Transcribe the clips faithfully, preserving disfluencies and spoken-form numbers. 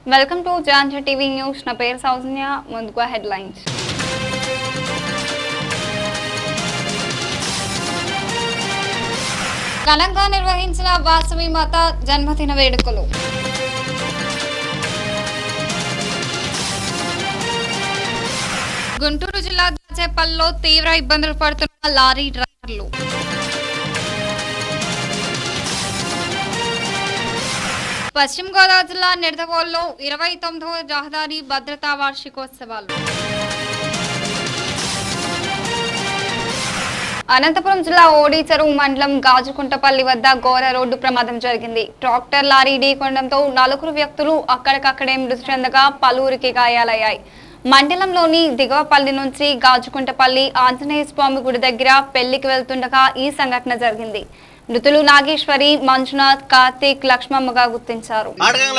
Welcome to జాంధ్ర TV news. నా పేరు సౌజన్య. ముందుగా హెడ్లైన్స్. ఘనంగా నిర్వహించిన వాసవి మాత జన్మదిన వేడుకలు. గుంటూరు జిల్లా దాచేపల్లిలో తీవ్ర ఇబ్బందులు పడుతున్న లారీ డ్రైవర్లు. పశ్చిమ గోదావరి జిల్లా నిడదవోలులో ఇరవై తొమ్మిదవ రహదారి భద్రతా వార్షికోత్సవాలు. అనంతపురం జిల్లా ఓడిచెరువు మండలం గాజుకుంటపల్లి వద్ద ఘోర రోడ్డు ప్రమాదం జరిగింది. ట్రాక్టర్ లారీ ఢీకొనడంతో నలుగురు వ్యక్తులు అక్కడికక్కడే మృతి చెందగా పలువురికి గాయాలయ్యాయి. మండలంలోని దిగవపల్లి నుంచి గాజుకుంటపల్లి ఆంజనేయ స్వామి గుడి దగ్గర పెళ్లికి వెళ్తుండగా ఈ సంఘటన జరిగింది. మృతులు నాగేశ్వరి, మంజునాథ్, కార్తీక్, లక్ష్మమ్మగా గుర్తించారు.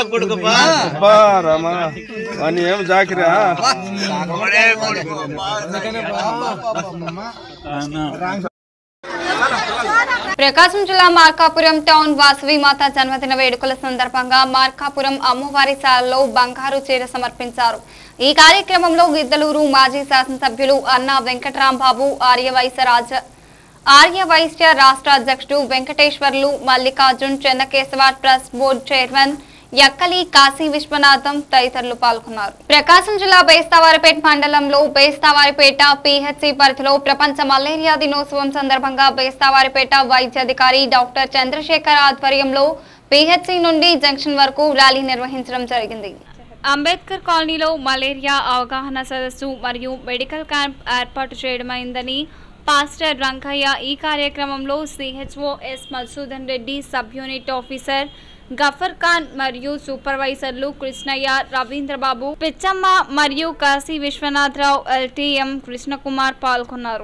ప్రకాశం జిల్లా మార్కాపురం టౌన్ వాసవి మాత జన్మదిన వేడుకల సందర్భంగా మార్కాపురం అమ్మవారి శాలలో బంగారు చీర సమర్పించారు. ఈ కార్యక్రమంలో గిద్దలూరు మాజీ శాసనసభ్యులు అన్నా వెంకటరాంబాబు, ఆర్యవైశ్య రాజ ఆర్యవైశ్య రాష్ట్ర అధ్యక్షుడు Venkateswarlu, Mallikarjun, Chennakesava trust board chairman Yakkali, Kashi Viswanatham తదితరులు పాల్గొన్నారు. ప్రకాశం జిల్లా బేస్తావారిపేట మండలంలో బేస్తావారిపేట పిహెచ్సి పరిధిలో ప్రపంచ మలేరియా దినోత్సవం సందర్భంగా బేస్తావారిపేట వైద్యాధికారి డాక్టర్ చంద్రశేఖర్ ఆధ్వర్యంలో పిహెచ్సి నుండి జంక్షన్ వరకు ర్యాలీ నిర్వహించడం జరిగింది. అంబేద్కర్ కాలనీలో మలేరియా అవగాహన సదస్సు మరియు మెడికల్ క్యాంప్ ఏర్పాటు చేయడమైందని పాస్టర్ రంగయ్య, ఈ కార్యక్రమంలో CHO S Madhusudan Reddy, sub unit officer Gafar Khan మరియు సూపర్వైజర్లు కృష్ణయ్య, రవీంద్రబాబు, పిచ్చమ్మ మరియు కాశీ విశ్వనాథరావు, ఎల్టీఎం కృష్ణకుమార్ పాల్గొన్నారు.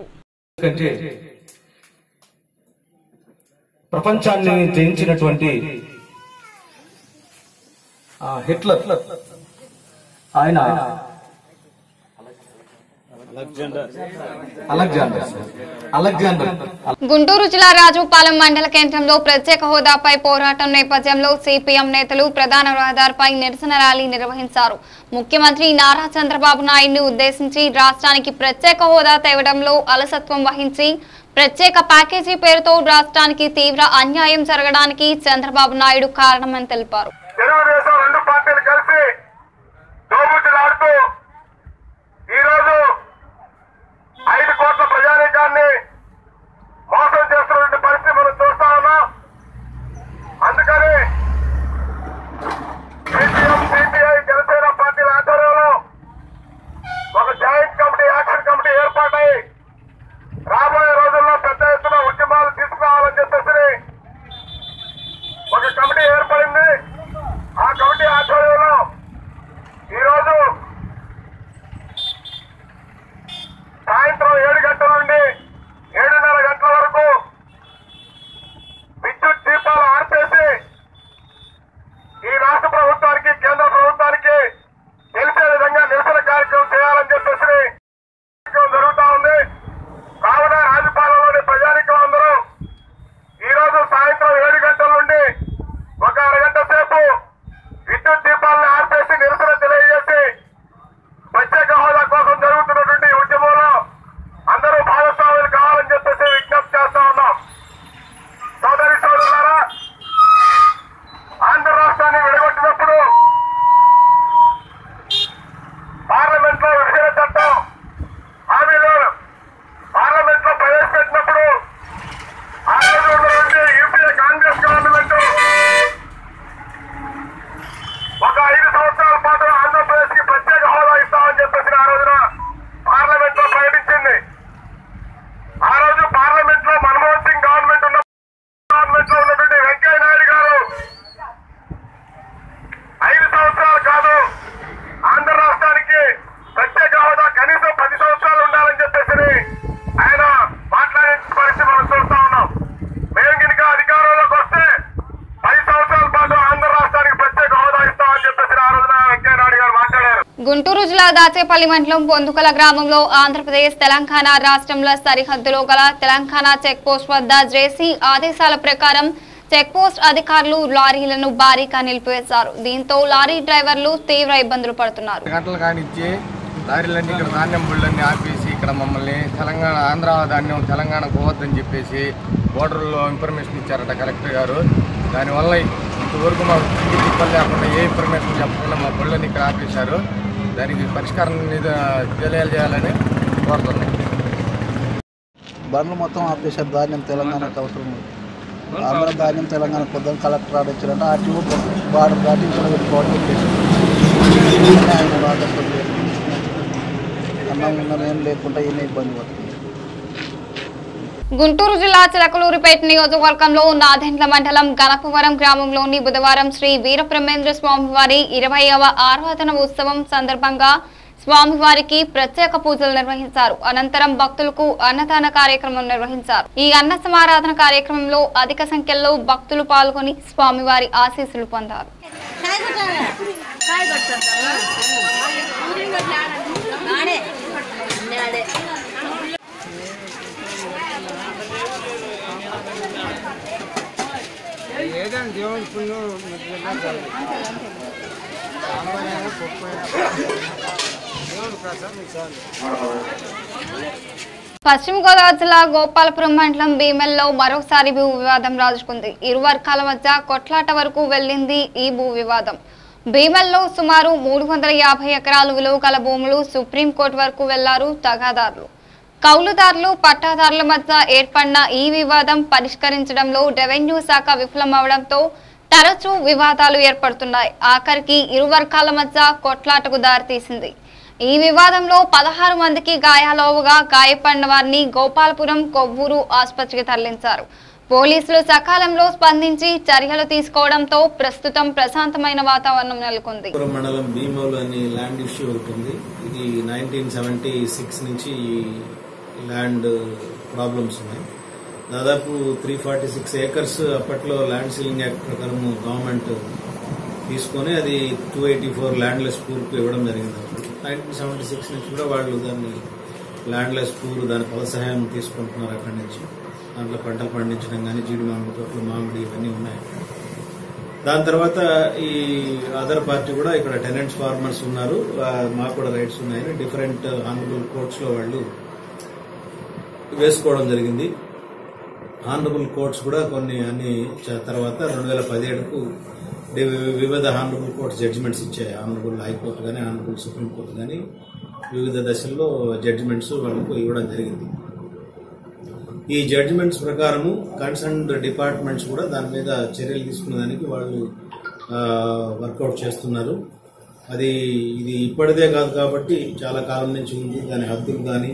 ప్రపంచాన్ని జయించినటువంటి హిట్లర్ ఆయన గుంటూరు జిల్లా రాజుపాలెం మండల కేంద్రంలో ప్రత్యేక హోదాపై పోరాటం నేపథ్యంలో సిపిఎం నేతలు ప్రధాన రహదారిపై నిరసన ర్యాలీ నిర్వహించారు. ముఖ్యమంత్రి నారా చంద్రబాబు నాయుడుని ఉద్దేశించి రాష్ట్రానికి ప్రత్యేక హోదా తేవడంలో అలసత్వం వహించి ప్రత్యేక ప్యాకేజీ పేరుతో రాష్ట్రానికి తీవ్ర అన్యాయం జరగడానికి చంద్రబాబు నాయుడు కారణమని తెలిపారు. ఐదు కోట్ల ప్రజానీకాన్ని మోసం చేస్తున్నటువంటి పరిస్థితి మనం చూస్తా ఉన్నాం. అందుకని సిపిఎం, సిపిఐ, జనసేన పార్టీల ఆధ్వర్యంలో ఒక జాయింట్ కమిటీ, యాక్షన్ కమిటీ ఏర్పాటై రాబోయే రోజుల్లో పెద్ద ఎత్తున ఉద్యమాలు తీసుకురావాలని చెప్పేసి ఒక కమిటీ ఏర్పడింది. ఆ కమిటీ ఆధ్వర్యంలో ఈరోజు సాయంత్రం ఏడు గంటల నుండి ఏడున్నర గంటల వరకు విద్యుత్ దీపాలు ఆర్పేసి ఈ రాష్ట్ర ప్రభుత్వానికి, కేంద్ర ప్రభుత్వానికి తెలిసే విధంగా నిరసన కార్యక్రమం చేయాలని చెప్పేసి జరుగుతా ఉంది. కావున రాజపాలెంలోని ప్రజానికం అందరూ ఈరోజు సాయంత్రం ఏడు గంటల నుండి ఒక అరగంట సేపు విద్యుత్ దీపాలను ఆర్పేసి నిరసన తెలియజేసి ప్రత్యేక హోదా కోసం జరుగుతున్నటువంటి ఉద్యమంలో అందరూ భాగస్వాములు కావాలని చెప్పేసి విజ్ఞప్తి చేస్తా ఉన్నాం. సోదరి సోదరులారా, ఆంధ్ర రాష్ట్రాన్ని విడగొట్టినప్పుడు పార్లమెంట్ లో విభజన చట్టం హామీలో పార్లమెంట్ లో ప్రవేశపెట్టినప్పుడు ఆ రోజు ఉన్నటువంటి యూపీఏ కాంగ్రెస్ గవర్నమెంట్ ఒక ఐదు సంవత్సరాల పాటు ఆంధ్రప్రదేశ్ కి ప్రత్యేక హోదా ఇస్తామని చెప్పేసి ఆ రోజున పార్లమెంట్ లో ప్రకటించింది. ఆ రోజు పార్లమెంట్ లో మన్మోహన్ సింగ్ గవర్నమెంట్ ఉన్న గవర్నమెంట్ లో ఉన్నటువంటి వెంకయ్య నాయుడు గారు ఐదు సంవత్సరాలు కాదు, ఆంధ్ర రాష్ట్రానికి ప్రత్యేక హోదా కనీసం పది సంవత్సరాలు ఉండాలని చెప్పేసి ఆయన మాట్లాడే పరిస్థితి మనం చూస్తా ఉన్నాం. మేము కనుక అధికారంలోకి వస్తే పది సంవత్సరాల పాటు ఆంధ్ర రాష్ట్రానికి ప్రత్యేక హోదా ఇస్తామని చెప్పేసి ఆ రోజున వెంకయ్య నాయుడు గారు మాట్లాడారు. గుంటూరు జిల్లా దాచేపల్లి మండలం పొందుకల గ్రామంలో ఆంధ్రప్రదేశ్, తెలంగాణ రాష్ట్రంల సరిహద్దులో గల తెలంగాణ చెక్ పోస్ట్ వద్ద జేసీ ఆదేశాల ప్రకారం చెక్పోస్ట్ అధికారులు లారీలను భారీగా నిలిపివేశారు. దీంతో లారీ డ్రైవర్లు తీవ్ర ఇబ్బందులు పడుతున్నారు. గంటలు కానిచ్చి లారీలన్నీ ఇక్కడ ధాన్యం బుళ్ళన్నీ ఆపేసి ఇక్కడ మమ్మల్ని తెలంగాణ ఆంధ్ర ధాన్యం తెలంగాణ పోవద్దని చెప్పేసి బోర్డర్లో ఇన్ఫర్మేషన్ ఇచ్చారట కలెక్టర్ గారు. దానివల్ల ఇంతవరకు మాకు తిండి తిప్పలు లేకుండా ఏ ఇన్ఫర్మేషన్ చెప్పకుండా మా బుళ్ళని ఇక్కడ ఆపేశారు. దానికి పరిష్కారం తెలియజేయాలని కోరుతున్నాం. బండ్లు మొత్తం ఆపేశారు. ధాన్యం తెలంగాణకు అవసరం లేదు. ఆంధ్ర ధాన్యం తెలంగాణ పొద్దున్న కలెక్టర్ ఆర్డర్ ఇచ్చారంటే ఆర్టీఓ బార్డర్ దాటి ఇక్కడ పెట్టుకోవడం చెప్పేసి ఆయన రాజస్వం లేదు. అన్నం ఉన్నది ఏం లేకుండా ఏమీ ఇబ్బంది పడుతుంది. గుంటూరు జిల్లా చిలకలూరిపేట నియోజకవర్గంలో నాదెండ్ల మండలం గణపవరం గ్రామంలోని బుధవారం శ్రీ వీరబ్రహ్మేంద్ర స్వామివారి ఇరవైవ ఆరాధన ఉత్సవం సందర్భంగా స్వామివారికి ప్రత్యేక పూజలు నిర్వహించారు. అనంతరం భక్తులకు అన్నదాన కార్యక్రమం నిర్వహించారు. ఈ అన్న సమారాధన కార్యక్రమంలో అధిక సంఖ్యలో భక్తులు పాల్గొని స్వామివారి ఆశీస్సులు పొందారు. పశ్చిమ గోదావరి జిల్లా గోపాలపురం మండలం భీమెల్లో మరోసారి భూ వివాదం రాజుకుంది. ఇరు వర్గాల మధ్య కొట్లాట వరకు వెళ్లింది ఈ భూ వివాదం. భీమెల్లో సుమారు మూడు వందల యాభై ఎకరాలు విలువ గల భూములు సుప్రీంకోర్టు వరకు వెళ్లారు తగాదారులు. కౌలుదారులు పట్టాదారుల మధ్య ఏర్పడిన ఈ వివాదం పరిష్కరించడంలో రెవెన్యూ శాఖ విఫలమవడంతో తరచూ వివాదాలు ఏర్పడుతున్నాయి. ఆఖరికి ఇరు వర్గాల మధ్య కొట్లాటకు దారితీసింది. ఈ వివాదంలో పదహారు మందికి గాయాలవుగా గాయపడిన వారిని గోపాలపురం కొవ్వూరు ఆసుపత్రికి తరలించారు. పోలీసులు సకాలంలో స్పందించి చర్యలు తీసుకోవడంతో ప్రస్తుతం ప్రశాంతమైన వాతావరణం నెలకొంది. మండలం భీమోలు అనే ల్యాండ్ ఇష్యూ ఉంటుంది. ఇది నైన్టీన్ సెవెంటీ సిక్స్ నుంచి ల్యాండ్ ప్రాబ్లమ్స్ ఉన్నాయి. దాదాపు త్రీ ఫార్టీ సిక్స్ ఏకర్స్ అప్పట్లో ల్యాండ్ సీలింగ్ యాక్ట్ ప్రకారం గవర్నమెంట్ తీసుకొని అది టూ ఎయిటీ ఫోర్ ల్యాండ్లెస్ పూర్కు ఇవ్వడం జరిగింది. నైన్టీన్ సెవెంటీ సిక్స్ నుంచి కూడా వాళ్ళు దాన్ని ల్యాండ్లెస్ పూర్ దాని ఫల సహాయం తీసుకుంటున్నారు. అక్కడి నుంచి దాంట్లో పంటలు పండించడం కానీ జీడి మామిడి తోటలు మామిడి ఇవన్నీ ఉన్నాయి. దాని తర్వాత ఈ అదర్ పార్టీ కూడా ఇక్కడ టెనెంట్స్ ఫార్మర్స్ ఉన్నారు, మాకు కూడా రైట్స్ ఉన్నాయని డిఫరెంట్ ఆనరబుల్ కోర్ట్స్ లో వాళ్ళు వేసుకోవడం జరిగింది. ఆనరబుల్ కోర్ట్స్ కూడా కొన్ని అన్ని తర్వాత రెండు వేల పదిహేడుకు వివిధ ఆనరబుల్ కోర్ట్స్ జడ్జిమెంట్స్ ఇచ్చాయి. ఆనరబుల్ హైకోర్టు కానీ ఆనరబుల్ సుప్రీంకోర్టు కానీ వివిధ దశల్లో జడ్జిమెంట్స్ వాళ్ళకు ఇవ్వడం జరిగింది. ఈ జడ్జిమెంట్స్ ప్రకారము కన్సర్న్డ్ డిపార్ట్మెంట్స్ కూడా దాని మీద చర్యలు తీసుకునేదానికి వాళ్ళు వర్కౌట్ చేస్తున్నారు. అది ఇది ఇప్పటిదే కాదు కాబట్టి చాలా కాలం నుంచి ఉంది. దాని హద్దులు కానీ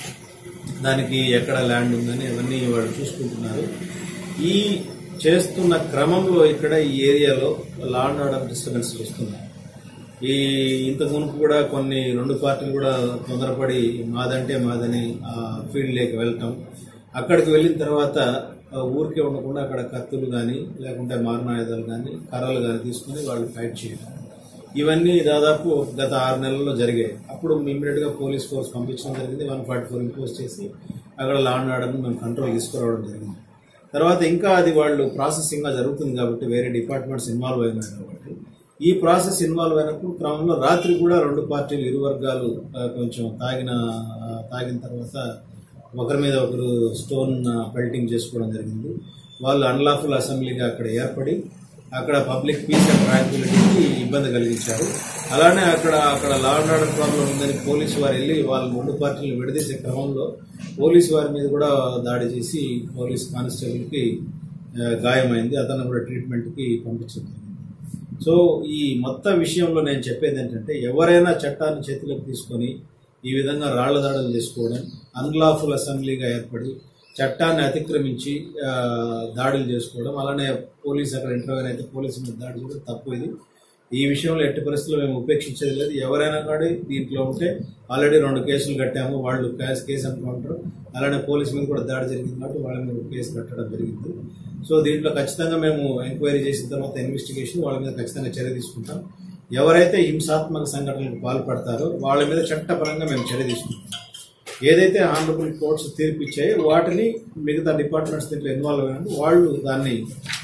దానికి ఎక్కడ ల్యాండ్ ఉందని అవన్నీ వాళ్ళు చూసుకుంటున్నారు. ఈ చేస్తున్న క్రమంలో ఇక్కడ ఈ ఏరియాలో లా అండ్ ఆర్డర్ డిస్టర్బెన్స్ వస్తున్నాయి. ఈ ఇంత మునుపు కూడా కొన్ని రెండు పార్టీలు కూడా తొందరపడి మాదంటే మాదని ఫీల్డ్ లేక వెళ్ళటం, అక్కడికి వెళ్ళిన తర్వాత ఊరికే ఉండకుండా అక్కడ కత్తులు కానీ లేకుంటే మారణాయుధాలు కానీ కర్రలు కానీ తీసుకుని వాళ్ళు ఫైట్ చేయడం, ఇవన్నీ దాదాపు గత ఆరు నెలల్లో జరిగాయి. అప్పుడు ఇమ్మీడియట్ గా పోలీస్ ఫోర్స్ పంపించడం జరిగింది. వన్ ఫార్టీ ఫోర్ ఇంపోజ్ చేసి అక్కడ లా అండ్ ఆర్డర్ని మేము కంట్రోల్ తీసుకురావడం జరిగింది. తర్వాత ఇంకా అది వాళ్ళు ప్రాసెసింగ్ గా జరుగుతుంది కాబట్టి వేరే డిపార్ట్మెంట్స్ ఇన్వాల్వ్ అయినాయి కాబట్టి ఈ ప్రాసెస్ ఇన్వాల్వ్ అయినప్పుడు క్రమంలో రాత్రి కూడా రెండు పార్టీలు ఇరు వర్గాలు కొంచెం తాగిన తాగిన తర్వాత ఒకరి మీద ఒకరు స్టోన్ పెల్టింగ్ చేసుకోవడం జరిగింది. వాళ్ళు అన్లాఫుల్ అసెంబ్లీగా అక్కడ ఏర్పడి అక్కడ పబ్లిక్ పీస్ అండ్ ట్రాంక్విలిటీకి ఇబ్బంది కలిగించారు. అలానే అక్కడ అక్కడ లా అండ్ ఆర్డర్ ప్రాబ్లం ఉందని పోలీసు వారు వెళ్ళి వాళ్ళ రెండు పార్టీలు విడదీసే క్రమంలో పోలీసు వారి మీద కూడా దాడి చేసి పోలీస్ కానిస్టేబుల్ కి గాయమైంది. అతను కూడా ట్రీట్మెంట్ కి పంపించింది. సో ఈ మొత్తం విషయంలో నేను చెప్పేది ఏంటంటే ఎవరైనా చట్టాన్ని చేతిలోకి తీసుకొని ఈ విధంగా రాళ్ల దాడులు చేసుకోవడం, అన్లాఫుల్ అసెంబ్లీగా ఏర్పడి చట్టాన్ని అతిక్రమించి దాడులు చేసుకోవడం, అలానే పోలీసు అక్కడ ఇంటర్వ్యూ అయితే పోలీసు మీద దాడి చేయడం తప్పు. ఇది ఈ విషయంలో ఎట్టి పరిస్థితుల్లో మేము ఉపేక్షించేది లేదు. ఎవరైనా కానీ దీంట్లో ఉంటే ఆల్రెడీ రెండు కేసులు కట్టాము, వాళ్ళు కేసు అనుకుంటారు. అలానే పోలీసు మీద కూడా దాడి జరిగింది కాబట్టి వాళ్ళ మీద కేసు కట్టడం జరిగింది. సో దీంట్లో ఖచ్చితంగా మేము ఎంక్వైరీ చేసిన తర్వాత ఇన్వెస్టిగేషన్ వాళ్ళ మీద ఖచ్చితంగా చర్య తీసుకుంటాం. ఎవరైతే హింసాత్మక సంఘటనలకు పాల్పడతారో వాళ్ళ మీద చట్టపరంగా మేము చర్య తీసుకుంటాం. ఏదైతే ఆనరబుల్ కోర్ట్స్ తీర్పిచ్చాయో వాటిని మిగతా డిపార్ట్మెంట్స్ దీంట్లో ఇన్వాల్వ్ అయినప్పుడు వాళ్ళు దాన్ని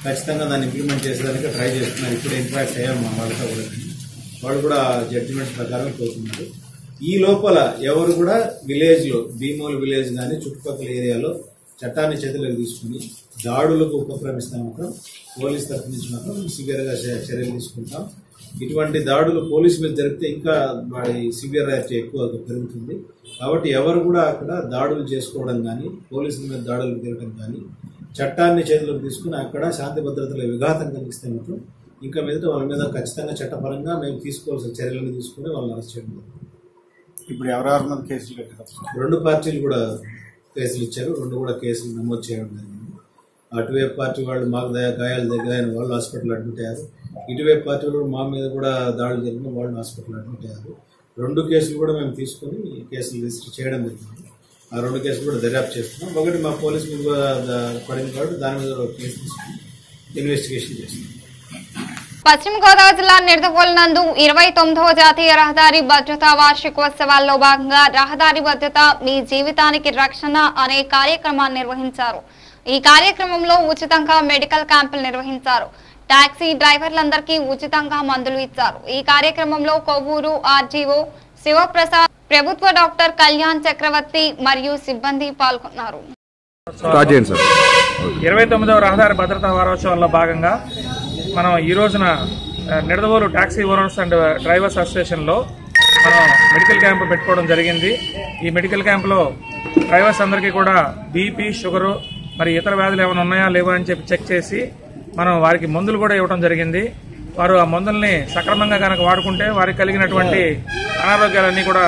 ఖచ్చితంగా దాన్ని ఇంప్లిమెంట్ చేసేదానికి ట్రై చేస్తున్నారు. ఇప్పుడు ఇంట్రాక్ట్ అయ్యాం మా వాళ్ళతో కూడా, వాళ్ళు కూడా జడ్జిమెంట్ ప్రకారం పోతున్నారు. ఈ లోపల ఎవరు కూడా విలేజ్లో భీమోల్ విలేజ్ కానీ చుట్టుపక్కల ఏరియాలో చట్టాన్ని చేతులకు తీసుకుని దాడులకు ఉపక్రమిస్తే మాత్రం పోలీస్ తరఫు నుంచి మాత్రం సివియర్గా చర్యలు తీసుకుంటాం. ఇటువంటి దాడులు పోలీసు మీద జరిగితే ఇంకా వాడి సివియరిటీ ఎక్కువ పెరుగుతుంది. కాబట్టి ఎవరు కూడా అక్కడ దాడులు చేసుకోవడం కానీ, పోలీసుల మీద దాడులు తిరగడం కానీ, చట్టాన్ని చేతులకు తీసుకుని అక్కడ శాంతి భద్రతల విఘాతం కలిగిస్తే మాత్రం ఇంకా మీదట వాళ్ళ మీద ఖచ్చితంగా చట్టపరంగా మేము తీసుకోవాల్సిన చర్యలను తీసుకుని వాళ్ళని అరెస్ట్ చేయడం. ఇప్పుడు ఎవరెవరి మీద కేసులు పెట్టారు? రెండు పార్టీలు కూడా కేసులు ఇచ్చారు, రెండు కూడా కేసులు నమోదు చేయడం జరిగింది. అటువైపు పార్టీ వాళ్ళు మాకు గాయాలు దగ్గర అయిన వాళ్ళు హాస్పిటల్ అడ్మిట్ అయ్యారు, ఇటువైపు పార్టీ వాళ్ళు మా మీద కూడా దాడులు జరిగిన వాళ్ళు హాస్పిటల్ అడ్మిట్ అయ్యారు. రెండు కేసులు కూడా మేము తీసుకొని కేసులు రిజిస్టర్ చేయడం జరిగింది. ఆ రెండు కేసులు కూడా దర్యాప్తు చేస్తున్నాం. ఒకటి మా పోలీసు మీద పడింది కాబట్టి దాని మీద కేసు తీసుకుని ఇన్వెస్టిగేషన్ చేస్తున్నాం. పశ్చిమ గోదావరి జిల్లా నిడదవోలు నందు ఇరవై తొమ్మిదవ జాతీయ రహదారి భద్రతా వార్షికోత్సవాల్లో భాగంగా రహదారి భద్రత మీ జీవితానికి రక్షణ అనే కార్యక్రమాన్ని నిర్వహించారు. ఈ కార్యక్రమంలో ఉచితంగా మెడికల్ క్యాంపులు నిర్వహించారు. టాక్సీ డ్రైవర్లందరికీ ఉచితంగా మందులు ఇచ్చారు. ఈ కార్యక్రమంలో కొవ్వూరు ఆర్జీఓ శివప్రసాద్, ప్రభుత్వ డాక్టర్ కళ్యాణ్ చక్రవర్తి మరియు సిబ్బంది పాల్గొన్నారు. ఇరవై తొమ్మిదవ రహదారి భద్రతా వారోత్సవాల్లో భాగంగా మనం ఈ రోజున Nidadavolu taxi owners and drivers అసోసియేషన్లో మనం మెడికల్ క్యాంపు పెట్టుకోవడం జరిగింది. ఈ మెడికల్ క్యాంపులో డ్రైవర్స్ అందరికీ కూడా బీపీ, షుగరు మరి ఇతర వ్యాధులు ఏమైనా ఉన్నాయా లేవా అని చెప్పి చెక్ చేసి మనం వారికి మందులు కూడా ఇవ్వడం జరిగింది. వారు ఆ మందుల్ని సక్రమంగా కనుక వాడుకుంటే వారికి కలిగినటువంటి అనారోగ్యాలన్నీ కూడా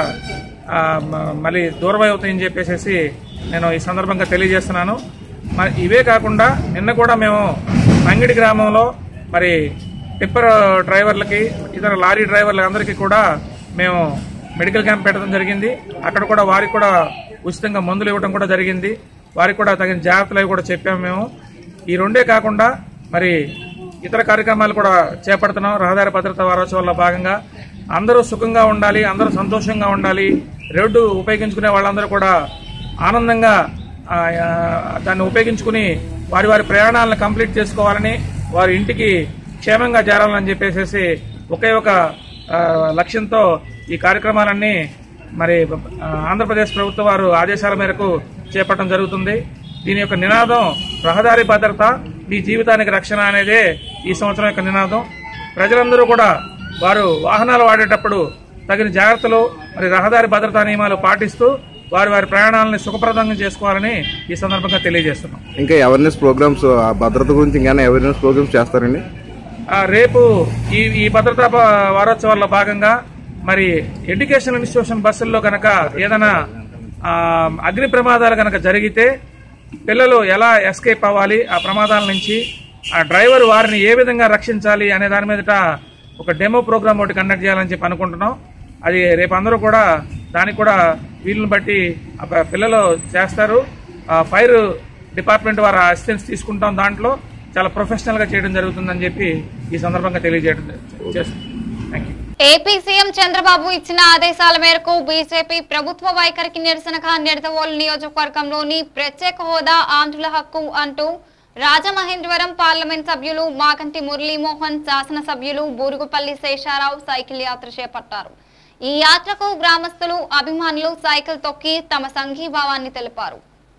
మళ్ళీ దూరం అవుతాయని చెప్పేసి నేను ఈ సందర్భంగా తెలియజేస్తున్నాను. మరి ఇవే కాకుండా నిన్న కూడా మేము మంగిడి గ్రామంలో మరి టిప్పర్ డ్రైవర్లకి, ఇతర లారీ డ్రైవర్లకి అందరికీ కూడా మేము మెడికల్ క్యాంప్ పెట్టడం జరిగింది. అక్కడ కూడా వారికి కూడా ఉచితంగా మందులు ఇవ్వడం కూడా జరిగింది. వారికి కూడా తగిన జాగ్రత్తలు అవి కూడా చెప్పాము మేము. ఈ రెండే కాకుండా మరి ఇతర కార్యక్రమాలు కూడా చేపడుతున్నాం. రహదారి భద్రతా వారోత్సవాల్లో భాగంగా అందరూ సుఖంగా ఉండాలి, అందరూ సంతోషంగా ఉండాలి, రోడ్డు ఉపయోగించుకునే వాళ్ళందరూ కూడా ఆనందంగా దాన్ని ఉపయోగించుకుని వారి వారి ప్రయాణాలను కంప్లీట్ చేసుకోవాలని, వారి ఇంటికి క్షేమంగా చేరాలని చెప్పేసి ఒకే ఒక లక్ష్యంతో ఈ కార్యక్రమాలన్నీ మరి ఆంధ్రప్రదేశ్ ప్రభుత్వం వారు ఆదేశాల మేరకు చేపట్టడం జరుగుతుంది. దీని యొక్క నినాదం రహదారి భద్రత మీ జీవితానికి రక్షణ అనేదే ఈ సంవత్సరం యొక్క నినాదం. ప్రజలందరూ కూడా వారు వాహనాలు వాడేటప్పుడు తగిన జాగ్రత్తలు మరి రహదారి భద్రతా నియమాలు పాటిస్తూ వారి వారి ప్రయాణాలను సుఖప్రదంగా చేసుకోవాలని ఈ సందర్భంగా తెలియజేస్తున్నాం. ఇంకా అవేర్నెస్ ప్రోగ్రామ్స్ భద్రత గురించి ఇంకా అవేర్నెస్ ప్రోగ్రామ్స్ చేస్తారండి. రేపు ఈ ఈ భద్రతా వారోత్సవాల్లో భాగంగా మరి ఎడ్యుకేషన్ ఇన్స్టిట్యూషన్ బస్సుల్లో కనుక ఏదైనా అగ్ని ప్రమాదాలు కనుక జరిగితే పిల్లలు ఎలా ఎస్కేప్ అవ్వాలి, ఆ ప్రమాదాల నుంచి ఆ డ్రైవర్ వారిని ఏ విధంగా రక్షించాలి అనే దాని మీదట ఒక డెమో ప్రోగ్రామ్ ఒకటి కండక్ట్ చేయాలని చెప్పి అనుకుంటున్నాం. అది రేపు అందరూ కూడా దానికి కూడా వీళ్ళని బట్టి పిల్లలు చేస్తారు. ఫైర్ డిపార్ట్మెంట్ వారి అసిస్టెన్స్ తీసుకుంటాం. దాంట్లో చాలా ప్రొఫెషనల్ గా చేయడం జరుగుతుందని చెప్పి ఈ సందర్భంగా తెలియజేయడం చేస్తుంది. Thank you. AP CM Chandrababu ఇచ్చిన ఆదేశాల మేరకు బీజేపీ ప్రభుత్వ వైఖరికి నిరసనగా నిడదవోలు నియోజకవర్గంలోని ప్రత్యేక హోదా ఆంధ్రుల హక్కు అంటూ రాజమహేంద్రవరం పార్లమెంట్ సభ్యులు మాగంటి మురళీమోహన్, శాసనసభ్యులు బూరుగుపల్లి శేషారావు సైకిల్ యాత్ర చేపట్టారు. ఈ యాత్రకు గ్రామస్తులు, అభిమానులు సైకిల్ తొక్కి తమ సంఘీభావాన్ని తెలిపారు.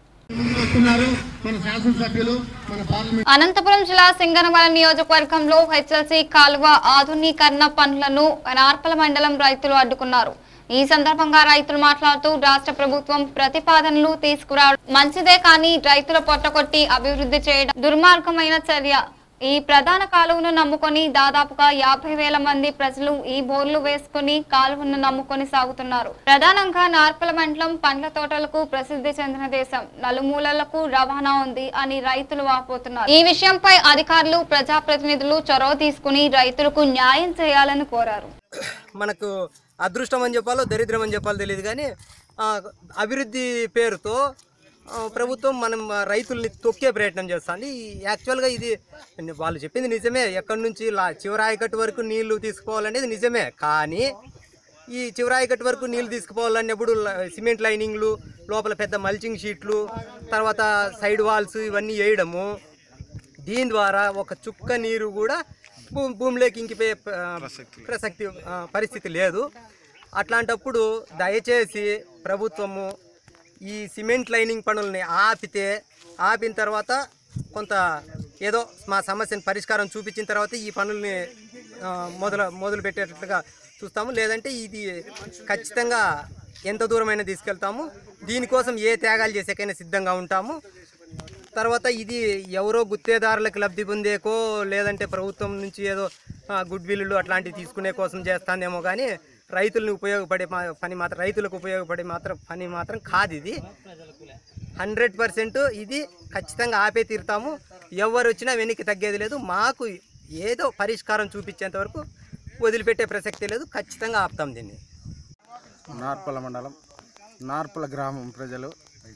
అనంతపురం జిల్లా సింగనమల నియోజకవర్గంలో హెచ్ఎల్సీ కాలువ ఆధునీకరణ పనులను నార్పల మండలం రైతులు అడ్డుకున్నారు. ఈ సందర్భంగా రైతులు మాట్లాడుతూ రాష్ట్ర ప్రభుత్వం ప్రతిపాదనలు తీసుకురావడం మంచిదే, కానీ రైతుల పొట్టకొట్టి అభివృద్ధి చేయడం దుర్మార్గమైన చర్య. ఈ ప్రధాన కాలువను నమ్ముకొని దాదాపుగా యాభై వేల మంది ప్రజలు ఈ బోర్లు వేసుకుని కాలువను నమ్ముకొని సాగుతున్నారు. ప్రధానంగా నార్పల మండలం పండ్ల తోటలకు ప్రసిద్ధి చెందిన దేశం, నలుమూలలకు రవాణా ఉంది అని రైతులు వాపోతున్నారు. ఈ విషయంపై అధికారులు, ప్రజాప్రతినిధులు చొరవ తీసుకుని రైతులకు న్యాయం చేయాలని కోరారు. మనకు అదృష్టం అని చెప్పాలో దరిద్రం అని చెప్పాలో తెలియదు, కానీ అభివృద్ధి పేరుతో ప్రభుత్వం మనం రైతుల్ని తొక్కే ప్రయత్నం చేస్తుంది. యాక్చువల్గా ఇది వాళ్ళు చెప్పింది నిజమే, ఎక్కడి నుంచి లా చివరాయకట్టు వరకు నీళ్లు తీసుకోవాలనేది నిజమే. కానీ ఈ చివరాయకట్టు వరకు నీళ్లు తీసుకుపోవాలన్నప్పుడు సిమెంట్ లైనింగ్లు, లోపల పెద్ద మల్చింగ్ షీట్లు, తర్వాత సైడ్ వాల్స్ ఇవన్నీ వేయడము దీని ద్వారా ఒక చుక్క నీరు కూడా భూ భూమిలోకి ఇంకిపోయే ప్రసక్తి పరిస్థితి లేదు. అట్లాంటప్పుడు దయచేసి ప్రభుత్వము ఈ సిమెంట్ లైనింగ్ పనుల్ని ఆపితే ఆపిన తర్వాత కొంత ఏదో మా సమస్యను పరిష్కారం చూపించిన తర్వాత ఈ పనుల్ని మొదలు మొదలు పెట్టేటట్లుగా చూస్తాము. లేదంటే ఇది ఖచ్చితంగా ఎంత దూరమైనా తీసుకెళ్తాము. దీనికోసం ఏ త్యాగాలు చేసేకైనా సిద్ధంగా ఉంటాము. తర్వాత ఇది ఎవరో గుత్తేదారులకు లబ్ధి పొందేకో లేదంటే ప్రభుత్వం నుంచి ఏదో గుడ్ విల్లు అట్లాంటివి తీసుకునే కోసం చేస్తానేమో కానీ రైతులను ఉపయోగపడే పని మాత్రం రైతులకు ఉపయోగపడే మాత్రం పని మాత్రం కాదు. ఇది హండ్రెడ్ పర్సెంట్ ఇది ఖచ్చితంగా ఆపే తీరుతాము. ఎవరు వచ్చినా వెనక్కి తగ్గేది లేదు. మాకు ఏదో పరిష్కారం చూపించేంత వరకు వదిలిపెట్టే ప్రసక్తి లేదు. ఖచ్చితంగా ఆపుతాం దీన్ని. నార్పల మండలం నార్పల గ్రామం ప్రజలు,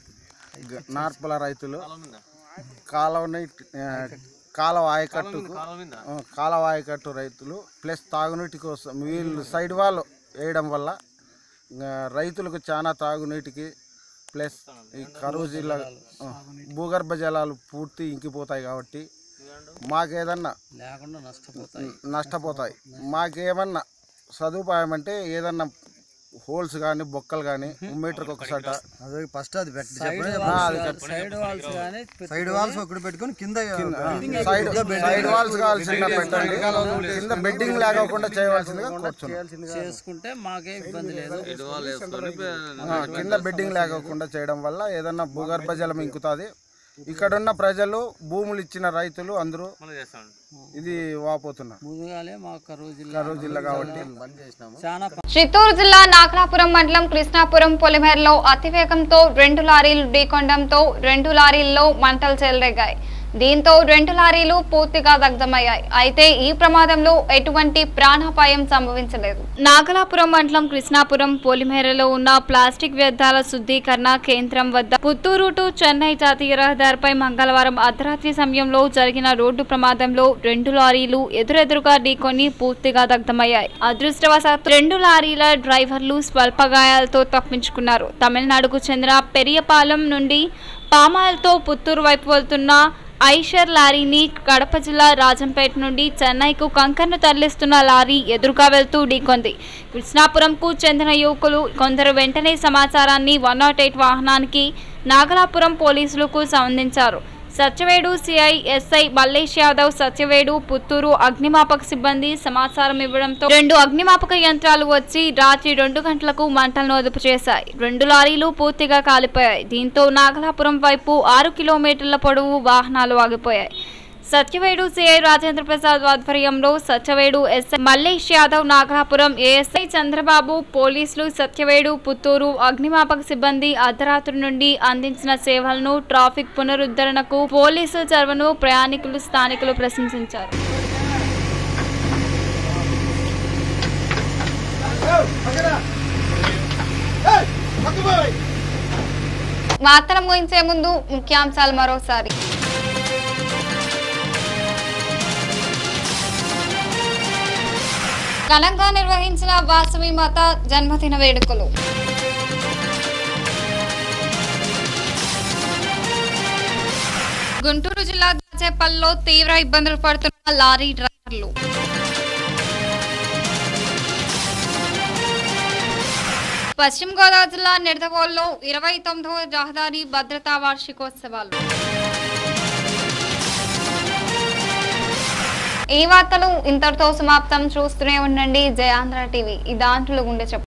నార్పల రైతులు కాలువని కాలువ ఆయకట్టుకు కాలువ ఆయకట్టు రైతులు ప్లస్ తాగునీటి కోసం వీళ్ళు సైడ్ వాళ్ళు వేయడం వల్ల రైతులకు చాలా తాగునీటికి ప్లస్ ఈ కరువు జిల్లా భూగర్భ జలాలు పూర్తి ఇంకిపోతాయి కాబట్టి మాకేదన్నా నష్టపోతాయి. మాకేమన్నా సదుపాయం అంటే ఏదన్నా హోల్స్ కానీ బొక్కలు కానీ మీటర్కి ఒకసారి అదే ఫస్ట్ అది పెట్టి సైడ్ వాల్స్ కానీ సైడ్ వాల్స్ ఒకటి పెట్టుకొని కింద సైడ్ సైడ్ వాల్స్ కావాల్సిందిగా పెట్టండి. కింద బెడ్డింగ్ లేకుండా చేయవలసిందిగా చేసుకుంటే మాకే ఇబ్బంది లేదు. కింద బెడ్డింగ్ లేకుండా చేయడం వల్ల ఏదన్నా భూగర్భ జలం ఇంకుతుంది. ఇక్కడున్న ప్రజలు భూములు ఇచ్చిన రైతులు అందరూ ఇది వాపోతున్నారు. కరూరు జిల్లా కాబట్టి చిత్తూరు జిల్లా నాగలాపురం మండలం కృష్ణాపురం పొలిమేరలో అతివేగంతో రెండు లారీలు ఢీకొనడంతో రెండు లారీల్లో మంటలు చెలరేగాయి. దీంతో రెండు లారీలు పూర్తిగా దగ్ధమయ్యాయి. అయితే ఈ ప్రమాదంలో ఎటువంటి ప్రాణాపాయం సంభవించలేదు. నాగలాపురం మండలం కృష్ణాపురం పొలిమేరలో ఉన్న ప్లాస్టిక్ వ్యర్థాల శుద్ధీకరణ కేంద్రం వద్ద పుత్తూరు టు చెన్నై జాతీయ రహదారిపై మంగళవారం అర్ధరాత్రి సమయంలో జరిగిన రోడ్డు ప్రమాదంలో రెండు లారీలు ఎదురెదురుగా ఢీకొని పూర్తిగా దగ్ధమయ్యాయి. అదృష్టవశాత్తు రెండు లారీల డ్రైవర్లు స్వల్ప గాయాలతో తప్పించుకున్నారు. తమిళనాడుకు చెందిన పెరియపాలెం నుండి పామాయిల్తో పుత్తూరు వైపు వెళ్తున్న ఐషర్ లారీని కడప జిల్లా రాజంపేట నుండి చెన్నైకు కంకర్ను తరలిస్తున్న లారీ ఎదురుగా వెళ్తూ ఢీకొంది. కృష్ణాపురంకు చెందిన యువకులు కొందరు వెంటనే సమాచారాన్ని వన్ నాట్ ఎయిట్ వాహనానికి నాగలాపురం పోలీసులకు సంబంధించారు. సత్యవేడు సిఐ ఎస్ఐ మల్లేష్ యాదవ్ సత్యవేడు పుత్తూరు అగ్నిమాపక సిబ్బంది సమాచారం ఇవ్వడంతో రెండు అగ్నిమాపక యంత్రాలు వచ్చి రాత్రి రెండు గంటలకు మంటలను అదుపు చేశాయి. రెండు లారీలు పూర్తిగా కాలిపోయాయి. దీంతో నాగలాపురం వైపు ఆరు కిలోమీటర్ల పొడవు వాహనాలు ఆగిపోయాయి. సత్యవేడు సిఐ రాజేంద్ర ప్రసాద్ ఆధ్వర్యంలో సత్యవేడు ఎస్ఐ మల్లేష్ యాదవ్, నాగలాపురం ఏఎస్ఐ చంద్రబాబు, పోలీసులు, సత్యవేడు పుత్తూరు అగ్నిమాపక సిబ్బంది అర్ధరాత్రి నుండి అందించిన సేవలను, ట్రాఫిక్ పునరుద్ధరణకు పోలీసుల చొరవను ప్రయాణికులు, స్థానికులు ప్రశంసించారు. వార్తలు ముగించే ముందు ముఖ్యాంశాలు మరోసారి. ఘనంగా నిర్వహించిన వాసవి మాత జన్మదిన వేడుకలు. గుంటూరు జిల్లా దాచేపల్లిలో తీవ్ర ఇబ్బందులు పడుతున్న లారీ డ్రైవర్లు. పశ్చిమ గోదావరి జిల్లా నిడదవోలులో ఇరవై తొమ్మిదవ రహదారి భద్రతా వార్షికోత్సవాలు. ఈ వార్తలు ఇంతటితో సమాప్తం. చూస్తూనే ఉండండి జయాంధ్ర టీవీ. ఈ దాంట్లో గుండె చెప్పు.